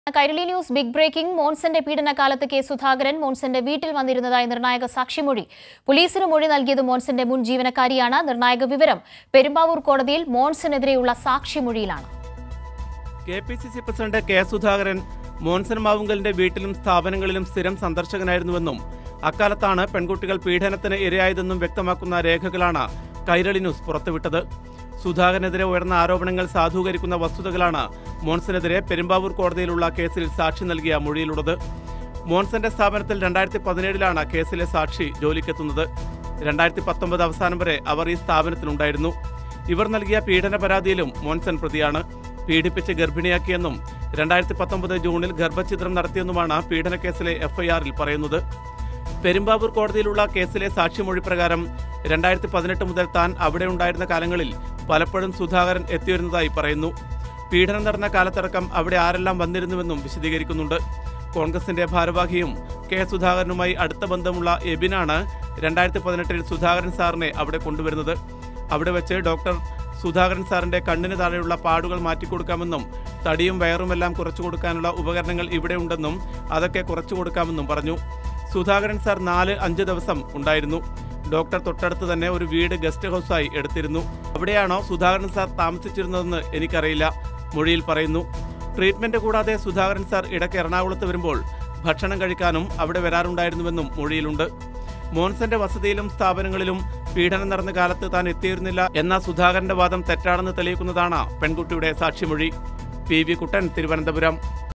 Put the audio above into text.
Kairali news big breaking. മോൻസന്റെ പീഡനകാലത്ത് K Sudhakaran മോൻസന്റെ വീട്ടിൽ വന്നിരുന്നതായി നിർണായക സാക്ഷിമൊഴി. പോലീസിന് മൊഴി നൽകിയത് മോൻസന്റെ മുൻ ജീവനക്കാരിയാണ്. നിർണായക വിവരം പെരുമ്പാവൂർ കോടതിയിൽ മോൻസനെതിരെയുള്ള സാക്ഷിമൊഴിയിലാണ്. KPCC president K Sudhakaran Monson മാവുങ്കലിന്റെ വീട്ടിലും സ്ഥാപനങ്ങളിലും സ്ഥിരം സന്ദർശകനായിരുന്നുവെന്നും അക്കാലത്താണ് പെൺകുട്ടികൾ പീഡനത്തിന് ഇരയായതെന്നും വ്യക്തമാക്കുന്ന രേഖകളാണ് കൈരളി ന്യൂസ് പുറത്തുവിട്ടത്. സുധാകരനെതിരെ ഉയർന്ന ആരോപണങ്ങൾ സാധൂകരിക്കുന്ന വസ്തുതകളാണ് മോൻസനെതിരെ പെരുമ്പാവൂർ കോടതിയിലുള്ള കേസിൽ സാക്ഷി നൽകിയ മൊഴിയിലുള്ളത്. മോൻസന്റെ സ്ഥാപനത്തിൽ 2017 കേസിലെ സാക്ഷി ജോലിക്കെത്തുന്നത്. 2019 അവസാനം വരെ അവർ ഈ സ്ഥാപനത്തിലുണ്ടായിരുന്നു. ഇവർ നൽകിയ പീഡന പരാതിയിലും മോൻസൻ പ്രതിയാണ്. പീഡിപ്പിച്ച് ഗർഭിണിയാക്കിയെന്നും 2019 ജൂണിൽ ഗർഭഛിദ്രം നടത്തിയെന്നുമാണ് പീഡനക്കേസിലെ FIR-ൽ പറയുന്നത്. പെരുമ്പാവൂർ കോടതിയിലുള്ള കേസിലെ സാക്ഷിമൊഴി പ്രകാരം 2018 മുതൽ താൻ അവിടെ ഉണ്ടായിരുന്ന കാലങ്ങളിൽ പലപ്പോഴും സുധാകരൻ എത്തിയിരുന്നതായി പറയുന്നു. പീഡനം നടന്ന കാലത്തടക്കം അവിടെ ആരെല്ലാം വന്നിരുന്നുവെന്നും വിശദീകരിക്കുന്നുണ്ട്. കോൺഗ്രസിന്റെ ഭാരവാഹിയും കെ സുധാകരനുമായി അടുത്ത ബന്ധമുള്ള എബിനാണ് 2018 സുധാകരൻ സാറിനെ അവിടെ കൊണ്ടുവരുന്നത്. അവിടെ വെച്ച് ഡോക്ടർ സുധാകരൻ സാറിന്റെ കണ്ണിന് താഴെയുള്ള പാടുകൾ മാറ്റിക്കൊടുക്കാമെന്നും തടിയും വയറുമെല്ലാം കുറച്ചു കൊടുക്കാനുള്ള ഉപകരണങ്ങൾ ഇവിടെ ഉണ്ടെന്നും അതൊക്കെ കുറച്ചു കൊടുക്കാമെന്നും പറഞ്ഞു. സുധാകരൻ സാർ 4-5 ദിവസം ഉണ്ടായിരുന്നു. ഡോക്ടർ തൊട്ടടുത്ത് തന്നെ ഒരു വീട് ഗസ്റ്റ് ഹൗസായി എടുത്തിരുന്നു. അവിടെയാണോ സുധാകരൻ സാർ താമസിച്ചിരുന്നതെന്ന് എനിക്കറിയില്ല, മൊഴിയിൽ പറയുന്നു. ട്രീറ്റ്മെന്റ് കൂടാതെ സുധാകരൻ സാർ ഇടയ്ക്ക് എറണാകുളത്ത് വരുമ്പോൾ ഭക്ഷണം കഴിക്കാനും അവിടെ വരാറുണ്ടായിരുന്നുവെന്നും മൊഴിയിലുണ്ട്. മോൻസന്റെ വസതിയിലും സ്ഥാപനങ്ങളിലും പീഡനം നടന്ന കാലത്ത് താൻ എത്തിയിരുന്നില്ല എന്ന സുധാകരന്റെ വാദം തെറ്റാണെന്ന് തെളിയിക്കുന്നതാണ് പെൺകുട്ടിയുടെ സാക്ഷിമൊഴി. PV കുട്ടൻ, തിരുവനന്തപുരം.